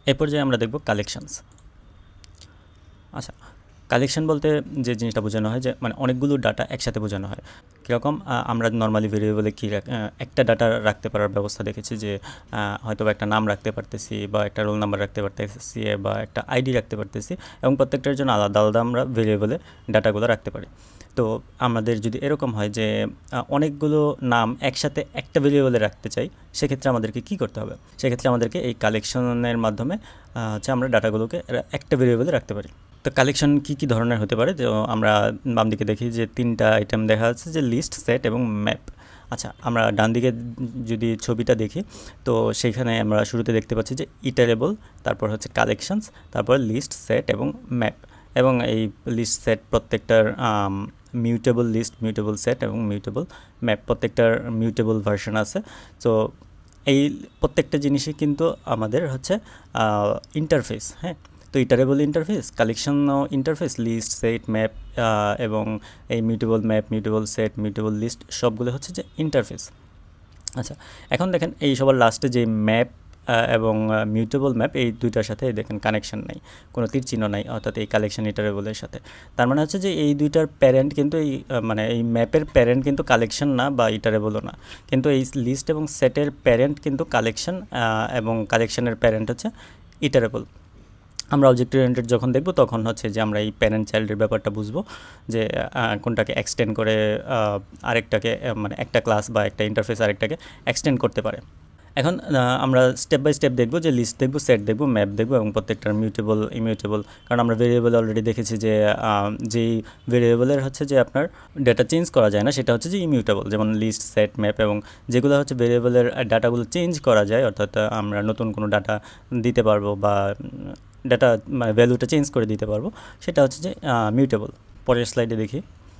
এই পর্যায়ে আমরা দেখব কালেকশনস। আচ্ছা, কালেকশন বলতে যে জিনিসটা বোঝানো হয় যে মানে অনেকগুলো ডাটা একসাথে বোঝানো হয়। কীরকম আমরা নর্মালি ভেরিয়েবলে কী একটা ডাটা রাখতে পারার ব্যবস্থা দেখেছি যে হয়তো একটা নাম রাখতে পারতেছি বা একটা রোল নাম্বার রাখতে পারতেছি বা একটা আইডি রাখতে পারতেছি এবং প্রত্যেকটার জন্য আলাদা আলাদা আমরা ভেরিয়েবলে ডাটাগুলো রাখতে পারি। তো আমাদের যদি এরকম হয় যে অনেকগুলো নাম একসাথে একটা ভেরিয়েবলে রাখতে চাই, সেক্ষেত্রে আমাদেরকে কী করতে হবে? সেক্ষেত্রে আমাদেরকে এই কালেকশনের মাধ্যমে হচ্ছে আমরা ডাটাগুলোকে একটা ভেরিয়েবলে রাখতে পারি। তো কালেকশন কী ধরনের হতে পারে? তো আমরা বাম দিকে দেখি যে 3টা আইটেম দেখা যাচ্ছে যে লিস্ট, সেট এবং ম্যাপ। আচ্ছা, আমরা ডান দিকে যদি ছবিটা দেখি তো সেইখানে আমরা শুরুতে দেখতে পাচ্ছি যে ইটারেবল, তারপর হচ্ছে কালেকশনস, তারপর লিস্ট, সেট এবং ম্যাপ। এবং এই লিস্ট, সেট প্রত্যেকটার মিউটেবল লিস্ট, মিউটেবল সেট এবং মিউটেবল ম্যাপ প্রত্যেকটার মিউটেবল ভার্সন আছে। তো এই প্রত্যেকটা জিনিসই কিন্তু আমাদের হচ্ছে ইন্টারফেস। হ্যাঁ, তো iterable interface, collection interface, list, set, map এবং এই mutable map, mutable set, mutable list সবগুলো হচ্ছে যে ইন্টারফেস। আচ্ছা, এখন দেখেন এই সবার লাস্টে যে ম্যাপ এবং মিউটেবল ম্যাপ, এই দুইটার সাথে দেখেন কানেকশন নাই, কোনো তীর চিহ্ন নাই, অর্থাৎ এই কালেকশন ইটারেবলের সাথে। তার মানে হচ্ছে যে এই দুইটার প্যারেন্ট কিন্তু এই মানে এই ম্যাপের প্যারেন্ট কিন্তু কালেকশন না বা ইটারেবলও না, কিন্তু এই লিস্ট এবং সেটের প্যারেন্ট কিন্তু কালেকশন এবং কালেকশনের প্যারেন্ট হচ্ছে ইটারেবল। আমরা অবজেক্ট ওরিয়েন্টেড যখন দেখব তখন হচ্ছে যে আমরা এই প্যারেন্ট চাইল্ডের ব্যাপারটা বুঝবো যে কোনটাকে এক্সটেন্ড করে আরেকটাকে মানে একটা ক্লাস বা একটা ইন্টারফেস আরেকটাকে এক্সটেন্ড করতে পারে। এখন আমরা স্টেপ বাই স্টেপ দেখব যে লিস্ট দেখব, সেট দেখব, ম্যাপ দেখব এবং প্রত্যেকটার মিউটেবল, ইমিউটেবল। কারণ আমরা ভেরিয়েবল অলরেডি দেখেছি যে যেই ভেরিয়েবলের হচ্ছে যে আপনার ডেটা চেঞ্জ করা যায় না সেটা হচ্ছে যে ইমিউটেবল, যেমন লিস্ট, সেট, ম্যাপ। এবং যেগুলো হচ্ছে ভেরিয়েবলের ডাটাগুলো চেঞ্জ করা যায়, অর্থাৎ আমরা নতুন কোনো ডাটা দিতে পারবো বা ডাটা মানে ভ্যালুটা চেঞ্জ করে দিতে পারবো, সেটা হচ্ছে যে মিউটেবল। পরের স্লাইডে দেখি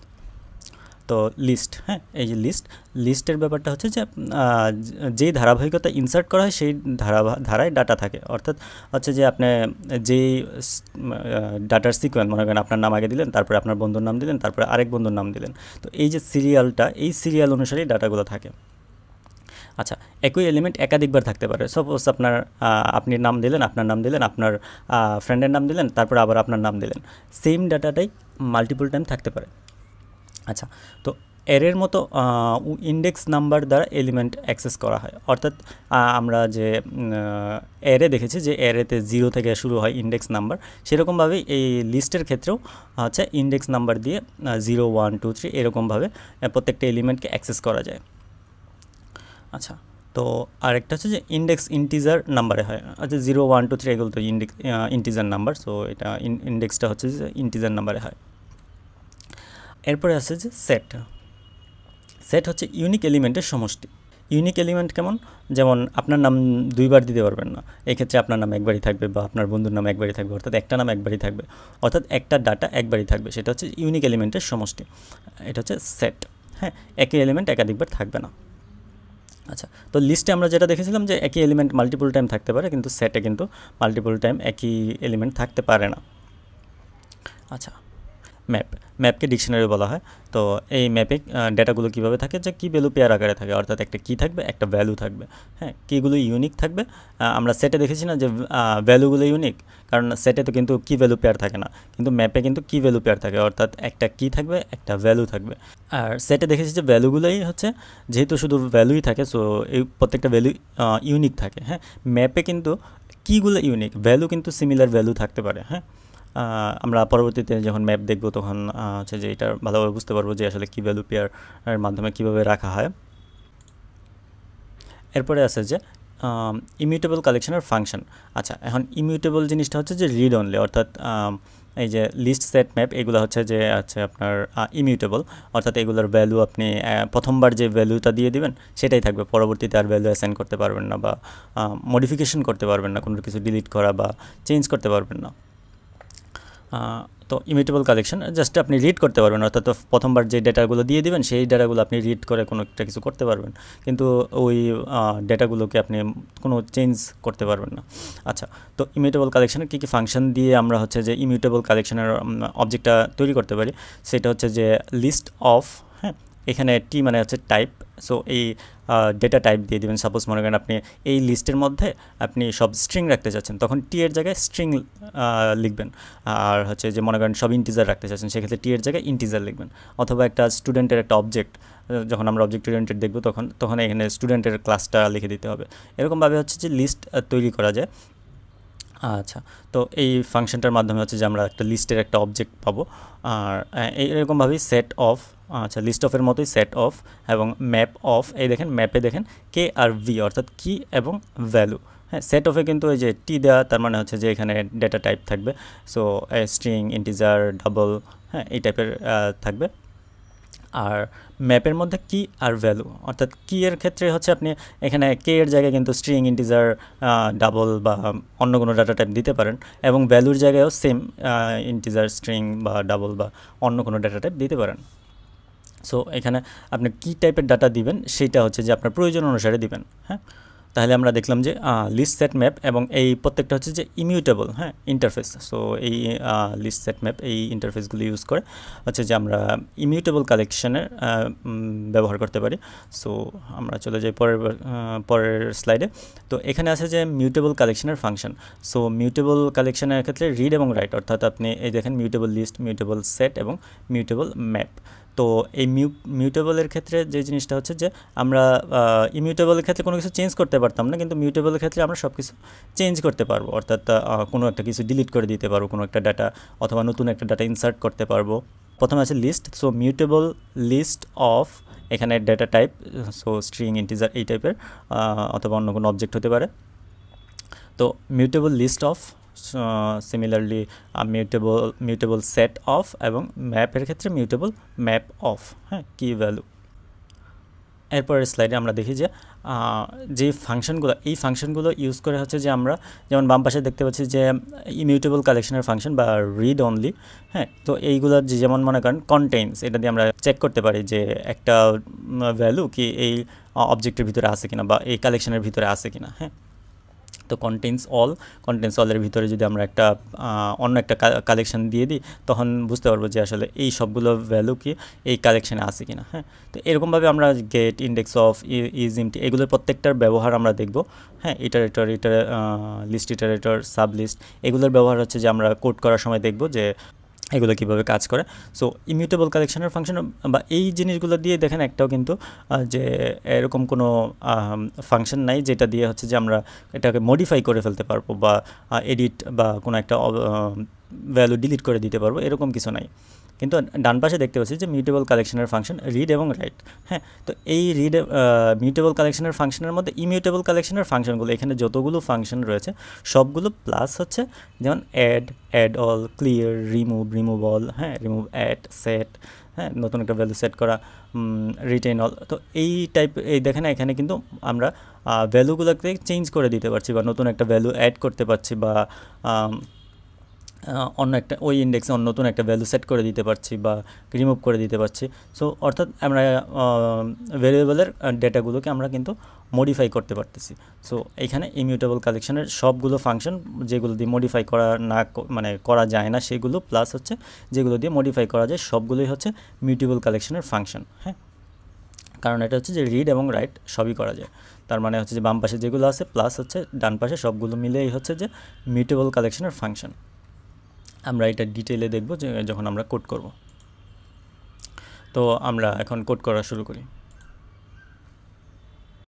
তো লিস্ট। হ্যাঁ, এই যে লিস্টের ব্যাপারটা হচ্ছে যে যেই ধারাবাহিকতা ইনসার্ট করা হয় সেই ধারায় ডাটা থাকে, অর্থাৎ হচ্ছে যে আপনি যেই ডাটার সিকোয়েন্স, মনে করেন আপনার নাম আগে দিলেন, তারপরে আপনার বন্ধুর নাম দিলেন, তারপরে আরেক বন্ধুর নাম দিলেন, তো এই যে সিরিয়ালটা, এই সিরিয়াল অনুসারেই ডাটাগুলো থাকে। আচ্ছা, একই এলিমেন্ট একাধিকবার থাকতে পারে। সাপোজ আপনি নাম দিলেন, আপনার নাম দিলেন, আপনার ফ্রেন্ডের নাম দিলেন, তারপরে আবার আপনার নাম দিলেন, সেম ডাটাটাই মাল্টিপল টাইম থাকতে পারে। আচ্ছা, তো অ্যারের মতো ইন্ডেক্স নাম্বার দ্বারা এলিমেন্ট অ্যাক্সেস করা হয়, অর্থাৎ আমরা যে অ্যারে দেখেছি যে অ্যারেতে 0 থেকে শুরু হয় ইন্ডেক্স নাম্বার, সেরকমভাবেই এই লিস্টের ক্ষেত্রেও হচ্ছে ইন্ডেক্স নাম্বার দিয়ে 0, 1, 2, 3 এরকমভাবে প্রত্যেকটা এলিমেন্টকে অ্যাক্সেস করা যায়। আচ্ছা, তো আরেকটা হচ্ছে যে ইন্ডেক্স ইন্টিজার নাম্বারে হয়। আচ্ছা, 0, 1, 2, 3 এগুলো তো ইন্টিজার নাম্বার, সো এটা ইন্ডেক্সটা হচ্ছে যে ইন্টিজার নাম্বারে হয়। এরপরে আছে যে সেট হচ্ছে ইউনিক এলিমেন্টের সমষ্টি। ইউনিক এলিমেন্ট কেমন? যেমন আপনার নাম 2বার দিতে পারবেন না, এক্ষেত্রে আপনার নাম একবারই থাকবে বা আপনার বন্ধুর নাম একবারই থাকবে, অর্থাৎ একটা নাম একবারই থাকবে, অর্থাৎ একটা ডাটা একবারই থাকবে, সেটা হচ্ছে ইউনিক এলিমেন্টের সমষ্টি। এটা হচ্ছে সেট। হ্যাঁ, একই এলিমেন্ট একাধিকবার থাকবে না। আচ্ছা, তো লিস্টে আমরা যেটা দেখেছিলাম যে একই এলিমেন্ট মাল্টিপল টাইম থাকতে পারে, কিন্তু সেটে কিন্তু মাল্টিপল টাইম একই এলিমেন্ট থাকতে পারে না। আচ্ছা, ম্যাপকে ডিকশনারি বলা হয়। তো এই ম্যাপে ডেটাগুলো কীভাবে থাকে, যে কী ভ্যালু পেয়ার আকারে থাকে, অর্থাৎ একটা কী থাকবে, একটা ভ্যালু থাকবে। হ্যাঁ, কীগুলো ইউনিক থাকবে। আমরা সেটে দেখেছি না যে ভ্যালুগুলো ইউনিক, কারণ সেটে তো কিন্তু কী ভ্যালু পেয়ার থাকে না, কিন্তু ম্যাপে কিন্তু কী ভ্যালু পেয়ার থাকে, অর্থাৎ একটা কী থাকবে, একটা ভ্যালু থাকবে। আর সেটে দেখেছি যে ভ্যালুগুলোই হচ্ছে যেহেতু শুধু ভ্যালুই থাকে, সো এই প্রত্যেকটা ভ্যালু ইউনিক থাকে। হ্যাঁ, ম্যাপে কিন্তু কীগুলো ইউনিক, ভ্যালু কিন্তু সিমিলার ভ্যালু থাকতে পারে। হ্যাঁ, আমরা পরবর্তীতে যখন ম্যাপ দেখব তখন হচ্ছে যে এটা ভালোভাবে বুঝতে পারবো যে আসলে কী ভ্যালু পেয়ারের মাধ্যমে কীভাবে রাখা হয়। এরপরে আছে যে ইমিউটেবল কালেকশনের ফাংশন। আচ্ছা, এখন ইমিউটেবল জিনিসটা হচ্ছে যে রিড অনলি, অর্থাৎ এই যে লিস্ট, সেট, ম্যাপ এগুলো হচ্ছে যে আপনার ইমিউটেবল, অর্থাৎ এগুলোর ভ্যালু আপনি প্রথমবার যে ভ্যালুটা দিয়ে দিবেন সেটাই থাকবে, পরবর্তীতে আর ভ্যালু অ্যাসাইন করতে পারবেন না বা মডিফিকেশন করতে পারবেন না, কোনো কিছু ডিলিট করা বা চেঞ্জ করতে পারবেন না। তো ইমিউটেবল কালেকশন জাস্ট আপনি রিড করতে পারবেন, অর্থাৎ প্রথমবার যে ডেটাগুলো দিয়ে দিবেন সেই ডেটাগুলো আপনি রিড করে কোনো একটা কিছু করতে পারবেন, কিন্তু ওই ডেটাগুলোকে আপনি কোনো চেঞ্জ করতে পারবেন না। আচ্ছা, তো ইমিউটেবল কালেকশনের কী কী ফাংশন দিয়ে আমরা হচ্ছে যে ইমিউটেবল কালেকশনের অবজেক্টটা তৈরি করতে পারি, সেটা হচ্ছে যে লিস্ট অফ। হ্যাঁ, এখানে টি মানে হচ্ছে টাইপ, সো এই ডেটা টাইপ দিয়ে দেবেন। সাপোজ মনে করেন আপনি এই লিস্টের মধ্যে আপনি সব স্ট্রিং রাখতে চাচ্ছেন, তখন টি এর জায়গায় স্ট্রিং লিখবেন। আর হচ্ছে যে মনে করেন সব ইন্টিজার রাখতে চাচ্ছেন, সেক্ষেত্রে টি এর জায়গায় ইন্টিজার লিখবেন। অথবা একটা স্টুডেন্টের একটা অবজেক্ট, যখন আমরা অবজেক্ট ওরিয়েন্টেড দেখব তখন এখানে স্টুডেন্টের ক্লাসটা লিখে দিতে হবে। এরকমভাবে হচ্ছে যে লিস্ট তৈরি করা যায়। আচ্ছা, তো এই ফাংশনটার মাধ্যমে হচ্ছে যে আমরা একটা লিস্টের একটা অবজেক্ট পাবো। আর এরকমভাবেই সেট অফ, আচ্ছা লিস্ট অফের মতোই সেট অফ এবং ম্যাপ অফ। এই দেখেন ম্যাপে দেখেন কে আর ভি অর্থাৎ কি এবং ভ্যালু। হ্যাঁ, সেট অফে কিন্তু ওই যে টি দেওয়া, তার মানে হচ্ছে যে এখানে ডেটা টাইপ থাকবে। সো স্ট্রিং, ইন্টিজার, ডাবল, হ্যাঁ এই টাইপের থাকবে। আর ম্যাপের মধ্যে কি আর ভ্যালু, অর্থাৎ কি এর ক্ষেত্রে হচ্ছে আপনি এখানে কে এর জায়গায় কিন্তু স্ট্রিং, ইন্টিজার, ডাবল বা অন্য কোনো ডাটা টাইপ দিতে পারেন, এবং ভ্যালুর জায়গায়ও সেম ইন্টিজার, স্ট্রিং বা ডাবল বা অন্য কোনো ডাটা টাইপ দিতে পারেন। সো এখানে আপনি কী টাইপের ডাটা দিবেন সেইটা হচ্ছে যে আপনার প্রয়োজন অনুসারে দিবেন। হ্যাঁ, তাহলে আমরা দেখলাম যে লিস্ট সেট ম্যাপ এবং এই প্রত্যেকটা হচ্ছে যে ইমিউটেবল, হ্যাঁ ইন্টারফেস। সো এই লিস্ট সেট ম্যাপ এই ইন্টারফেসগুলো ইউজ করে হচ্ছে যে আমরা ইমিউটেবল কালেকশনের ব্যবহার করতে পারি। সো আমরা চলে যাই পরের স্লাইডে। তো এখানে আছে যে মিউটেবল কালেকশনের ফাংশন। সো মিউটেবল কালেকশনের ক্ষেত্রে রিড এবং রাইট, অর্থাৎ আপনি এই দেখেন মিউটেবল লিস্ট, মিউটেবল সেট এবং মিউটেবল ম্যাপ। তো এই মিউটেবলের ক্ষেত্রে যে জিনিসটা হচ্ছে যে আমরা ইমিউটেবলের ক্ষেত্রে কোনো কিছু চেঞ্জ করতে পারতাম না, কিন্তু মিউটেবলের ক্ষেত্রে আমরা সব কিছু চেঞ্জ করতে পারবো। অর্থাৎ কোনো একটা কিছু ডিলিট করে দিতে পারবো, কোনো একটা ডাটা, অথবা নতুন একটা ডাটা ইনসার্ট করতে পারবো। প্রথমে আছে list. So mutable list of, এখানে data type so string, integer এই টাইপের, অথবা অন্য কোনো অবজেক্ট হতে পারে। তো mutable list of, similarly mutable set of, এবং ম্যাপের ক্ষেত্রে মিউটেবল ম্যাপ অফ, হ্যাঁ কি ভ্যালু। এরপরের স্লাইডে আমরা দেখি যে যে ফাংশনগুলো, এই ফাংশনগুলো ইউজ করে হচ্ছে যে আমরা যেমন বাম পাশে দেখতে পাচ্ছি যে ইমিউটেবল কালেকশনের ফাংশন বা রিড অনলি। হ্যাঁ, তো এইগুলো যে যেমন মনে করেন কন্টেইনস, এটা দিয়ে আমরা চেক করতে পারি যে একটা ভ্যালু কি এই অবজেক্টের ভিতরে আছে কিনা বা এই কালেকশনের ভিতরে আছে কিনা। হ্যাঁ, তো কন্টেন্স অলের ভিতরে যদি আমরা একটা অন্য একটা কালেকশন দিয়ে দিই, তখন বুঝতে পারবো যে আসলে এই সবগুলো ভ্যালু কি এই কালেকশানে আছে কিনা। হ্যাঁ, তো এরকমভাবে আমরা get, index of, is empty এগুলোর প্রত্যেকটার ব্যবহার আমরা দেখব। হ্যাঁ, iterator, list iterator, sub list এগুলোর ব্যবহার হচ্ছে যে আমরা কোড করার সময় দেখব যে এগুলো কীভাবে কাজ করে। সো ইমিউটেবল কালেকশনের ফাংশন বা এই জিনিসগুলো দিয়ে দেখেন একটাও কিন্তু যে এরকম কোনো ফাংশন নাই যেটা দিয়ে হচ্ছে যে আমরা এটাকে মডিফাই করে ফেলতে পারবো বা এডিট বা কোনো একটা ভ্যালু ডিলিট করে দিতে পারবো, এরকম কিছু নাই। কিন্তু ডান পাশে দেখতে পাচ্ছি যে মিউটেবল কালেকশনের ফাংশন রিড এবং রাইট। হ্যাঁ, তো এই মিউটেবল কালেকশনের ফাংশনের মধ্যে ইমিউটেবল কালেকশনের ফাংশনগুলো, এখানে যতগুলো ফাংশন রয়েছে সবগুলো প্লাস হচ্ছে যেমন add all, clear, remove all, হ্যাঁ রিমুভ অ্যাড, সেট, হ্যাঁ নতুন একটা ভ্যালু সেট করা, রিটেন অল। তো এই এই দেখেন এখানে কিন্তু আমরা ভ্যালুগুলোকে চেঞ্জ করে দিতে পারছি বা নতুন একটা ভ্যালু অ্যাড করতে পারছি বা অন্য একটা ওই ইন্ডেক্সে নতুন একটা ভ্যালু সেট করে দিতে পারছি বা রিমুভ করে দিতে পারছি। সো অর্থাৎ আমরা ভ্যারিয়েবলের ডেটাগুলোকে আমরা কিন্তু মডিফাই করতে পারতেছি। সো এখানে ইমিউটেবল কালেকশনের সবগুলো ফাংশন, যেগুলো দিয়ে মডিফাই করা মানে করা যায় না সেগুলো, প্লাস হচ্ছে যেগুলো দিয়ে মডিফাই করা যায় সবগুলোই হচ্ছে মিউটেবল কালেকশনের ফাংশন। হ্যাঁ, কারণ এটা হচ্ছে যে রিড এবং রাইট সবই করা যায়। তার মানে হচ্ছে যে বাম পাশে যেগুলো আছে প্লাস হচ্ছে ডান পাশে সবগুলো মিলেই হচ্ছে যে মিউটেবল কালেকশনের ফাংশন। আমরা এটা ডিটেইলে দেখব যে যখন আমরা কোড করব। তো আমরা এখন কোড করা শুরু করি।